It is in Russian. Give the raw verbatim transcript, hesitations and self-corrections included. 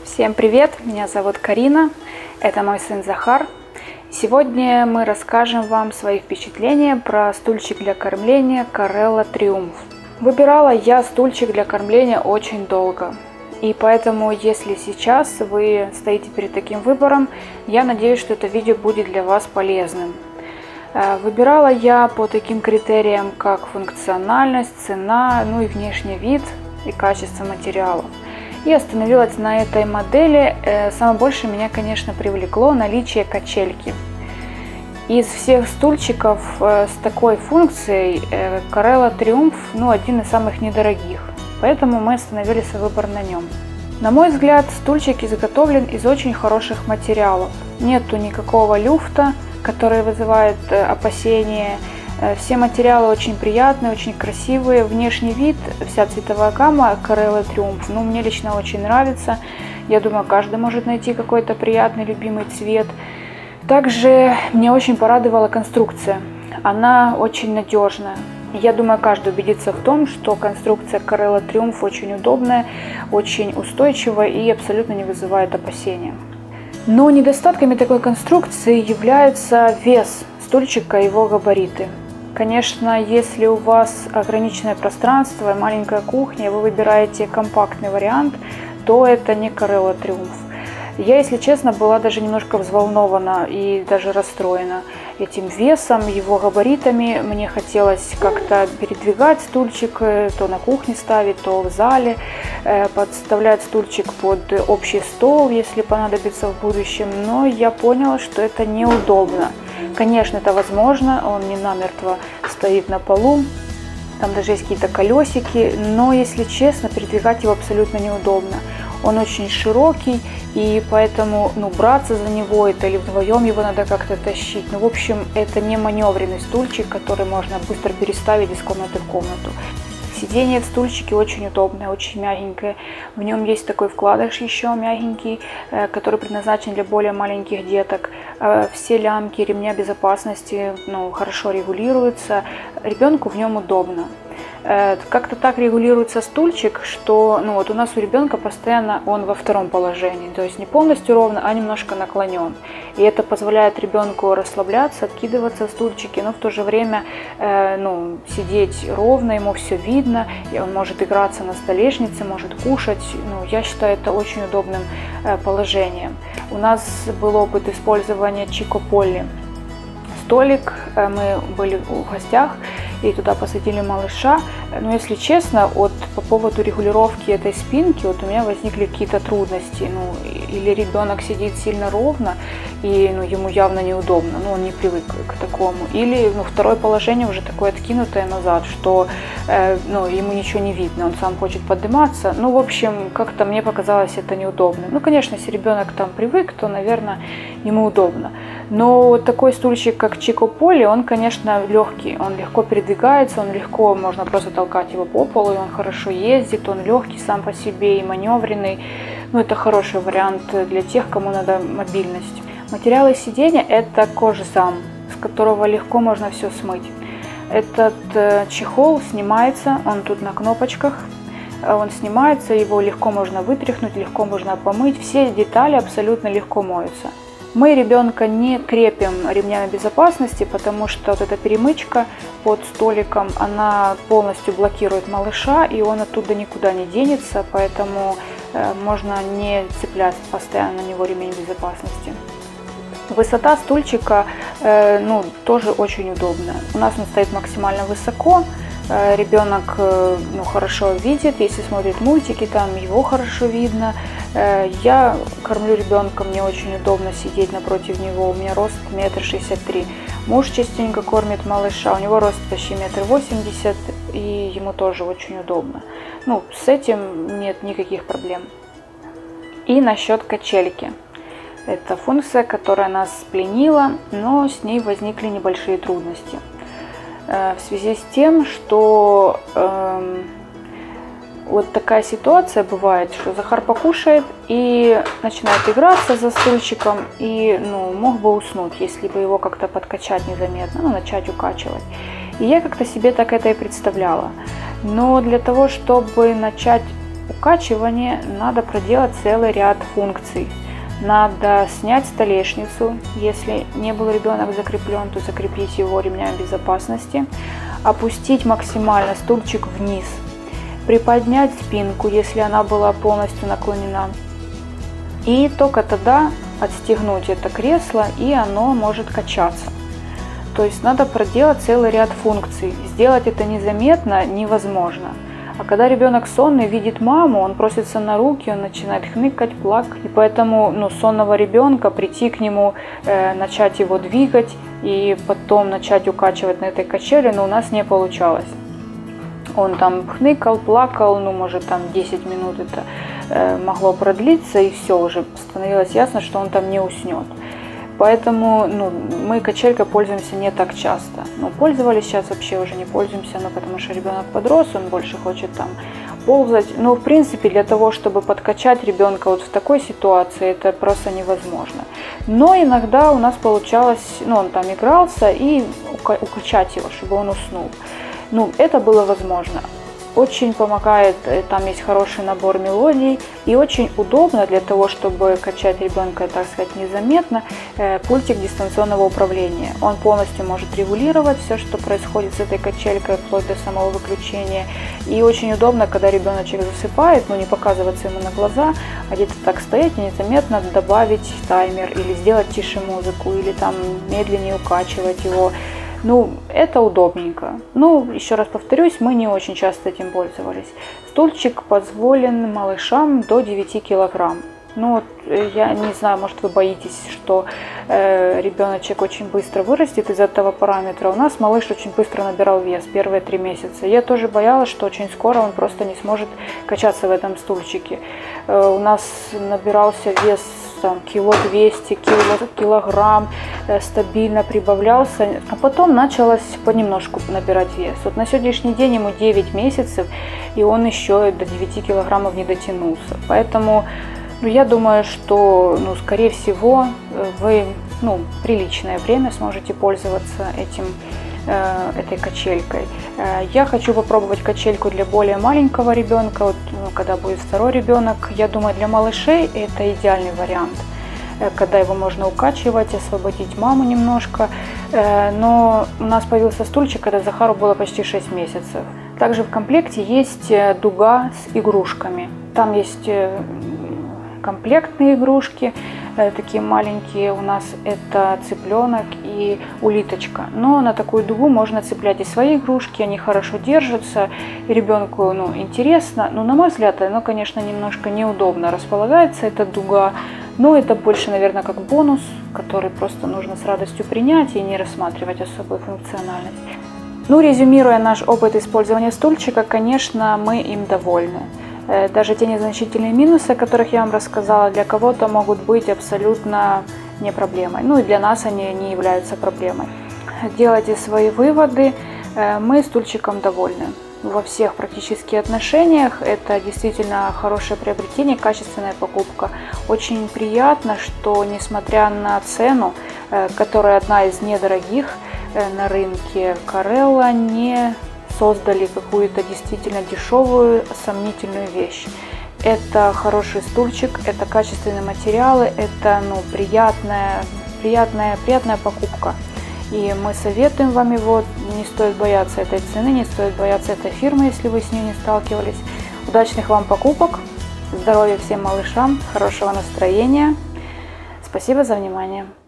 Всем привет! Меня зовут Карина, это мой сын Захар. Сегодня мы расскажем вам свои впечатления про стульчик для кормления Corella Triumph. Выбирала я стульчик для кормления очень долго. И поэтому, если сейчас вы стоите перед таким выбором, я надеюсь, что это видео будет для вас полезным. Выбирала я по таким критериям, как функциональность, цена, ну и внешний вид и качество материалов. И остановилась на этой модели. Самое больше меня, конечно, привлекло наличие качельки. Из всех стульчиков с такой функцией Corella Triumph, ну, один из самых недорогих. Поэтому мы остановились на выбор на нем. На мой взгляд, стульчик изготовлен из очень хороших материалов. Нету никакого люфта, который вызывает опасения. Все материалы очень приятные, очень красивые. Внешний вид, вся цветовая гамма Corella Triumph, ну, мне лично очень нравится. Я думаю, каждый может найти какой-то приятный, любимый цвет. Также мне очень порадовала конструкция. Она очень надежная. Я думаю, каждый убедится в том, что конструкция Corella Triumph очень удобная, очень устойчивая и абсолютно не вызывает опасения. Но недостатками такой конструкции является вес стульчика и его габариты. Конечно, если у вас ограниченное пространство и маленькая кухня, и вы выбираете компактный вариант, то это не Corella Triumph. Я, если честно, была даже немножко взволнована и даже расстроена этим весом, его габаритами. Мне хотелось как-то передвигать стульчик, то на кухне ставить, то в зале, подставлять стульчик под общий стол, если понадобится в будущем. Но я поняла, что это неудобно. Конечно, это возможно, он не намертво стоит на полу, там даже есть какие-то колесики, но, если честно, передвигать его абсолютно неудобно. Он очень широкий, и поэтому, ну, браться за него это или вдвоем его надо как-то тащить. Ну, в общем, это не маневренный стульчик, который можно быстро переставить из комнаты в комнату. Сиденье в стульчике очень удобное, очень мягенькое. В нем есть такой вкладыш еще мягенький, который предназначен для более маленьких деток. Все лямки ремня безопасности, ну, хорошо регулируются. Ребенку в нем удобно. Как-то так регулируется стульчик, что, ну, вот у нас у ребенка постоянно он во втором положении, то есть не полностью ровно, а немножко наклонен. И это позволяет ребенку расслабляться, откидываться в стульчике, но в то же время э, ну, сидеть ровно, ему все видно, и он может играться на столешнице, может кушать. Ну, я считаю это очень удобным э, положением. У нас был опыт использования Chico Polly. Столик, э, мы были в гостях, и туда посадили малыша. Но, если честно, вот по поводу регулировки этой спинки, вот у меня возникли какие-то трудности. Ну, или ребенок сидит сильно ровно, и, ну, ему явно неудобно, ну, он не привык к такому. Или, ну, второе положение уже такое откинутое назад, что э, ну, ему ничего не видно, он сам хочет подниматься. Ну, в общем, как-то мне показалось это неудобно. Ну, конечно, если ребенок там привык, то, наверное, ему удобно. Но вот такой стульчик, как Chico Polly, он, конечно, легкий, он легко передвигается, он легко, можно просто толкать его по полу, и он хорошо ездит, он легкий сам по себе и маневренный. Ну, это хороший вариант для тех, кому надо мобильность. Материалы сиденья – это кожзам, с которого легко можно все смыть. Этот э, чехол снимается, он тут на кнопочках, он снимается, его легко можно вытряхнуть, легко можно помыть, все детали абсолютно легко моются. Мы ребенка не крепим ремнями безопасности, потому что вот эта перемычка под столиком, она полностью блокирует малыша, и он оттуда никуда не денется, поэтому э, можно не цеплять постоянно на него ремень безопасности. Высота стульчика э, ну, тоже очень удобная. У нас он стоит максимально высоко. Ребенок ну, хорошо видит, если смотрит мультики, там его хорошо видно. Я кормлю ребенка, мне очень удобно сидеть напротив него, у меня рост метр шестьдесят три. Муж частенько кормит малыша, у него рост почти метр восемьдесят, и ему тоже очень удобно. Ну, с этим нет никаких проблем. И насчет качельки. Это функция, которая нас пленила, но с ней возникли небольшие трудности. В связи с тем, что э, вот такая ситуация бывает, что Захар покушает и начинает играться за стульчиком, и, ну, мог бы уснуть, если бы его как-то подкачать незаметно, ну, начать укачивать. И я как-то себе так это и представляла. Но для того, чтобы начать укачивания надо проделать целый ряд функций. Надо снять столешницу, если не был ребенок закреплен, то закрепить его ремнями безопасности, опустить максимально стульчик вниз, приподнять спинку, если она была полностью наклонена, и только тогда отстегнуть это кресло, и оно может качаться. То есть надо проделать целый ряд функций. Сделать это незаметно невозможно. А когда ребенок сонный, видит маму, он просится на руки, он начинает хныкать, плакать. И поэтому ну, сонного ребенка прийти к нему, э, начать его двигать и потом начать укачивать на этой качели, но у нас не получалось. Он там хныкал, плакал, ну может там десять минут это э, могло продлиться, и все, уже становилось ясно, что он там не уснет. Поэтому ну, мы качелькой пользуемся не так часто. Ну, пользовались, сейчас вообще уже не пользуемся, но потому что ребенок подрос, он больше хочет там ползать. Но в принципе для того, чтобы подкачать ребенка вот в такой ситуации, это просто невозможно. Но иногда у нас получалось, ну он там игрался, и укачать его, чтобы он уснул. Ну, это было возможно. Очень помогает, там есть хороший набор мелодий, и очень удобно для того, чтобы качать ребенка, так сказать, незаметно, пультик дистанционного управления. Он полностью может регулировать все, что происходит с этой качелькой, вплоть до самого выключения. И очень удобно, когда ребеночек засыпает, но не показываться ему на глаза, а где-то так стоять и незаметно добавить таймер, или сделать тише музыку, или там медленнее укачивать его. Ну, это удобненько. Ну, еще раз повторюсь, мы не очень часто этим пользовались. Стульчик позволен малышам до девяти килограмм. Ну, вот, я не знаю, может вы боитесь, что э, ребеночек очень быстро вырастет из этого параметра. У нас малыш очень быстро набирал вес первые три месяца. Я тоже боялась, что очень скоро он просто не сможет качаться в этом стульчике. Э, у нас набирался вес там кило двести, килограмм, э, стабильно прибавлялся, а потом началось понемножку набирать вес. Вот на сегодняшний день ему девять месяцев, и он еще до девяти килограммов не дотянулся. Поэтому ну, я думаю, что, ну, скорее всего, вы ну, приличное время сможете пользоваться этим, э, этой качелькой. Э, я хочу попробовать качельку для более маленького ребенка, вот, ну, когда будет второй ребенок. Я думаю, для малышей это идеальный вариант, э, когда его можно укачивать, освободить маму немножко. Э, но у нас появился стульчик, когда Захару было почти шесть месяцев. Также в комплекте есть дуга с игрушками. Там есть э, комплектные игрушки, э, такие маленькие, у нас это цыпленок и улиточка. Но на такую дугу можно цеплять и свои игрушки, они хорошо держатся, и ребенку ну, интересно. Но на мой взгляд, оно, конечно, немножко неудобно располагается, эта дуга, но это больше, наверное, как бонус, который просто нужно с радостью принять и не рассматривать особую функциональность. Ну, резюмируя наш опыт использования стульчика, конечно, мы им довольны. Даже те незначительные минусы, о которых я вам рассказала, для кого-то могут быть абсолютно не проблемой. Ну и для нас они не являются проблемой. Делайте свои выводы. Мы стульчиком довольны. Во всех практически отношениях это действительно хорошее приобретение, качественная покупка. Очень приятно, что несмотря на цену, которая одна из недорогих на рынке, Карелла не создали какую-то действительно дешевую, сомнительную вещь. Это хороший стульчик, это качественные материалы, это ну, приятная, приятная, приятная покупка. И мы советуем вам его, не стоит бояться этой цены, не стоит бояться этой фирмы, если вы с ней не сталкивались. Удачных вам покупок, здоровья всем малышам, хорошего настроения. Спасибо за внимание.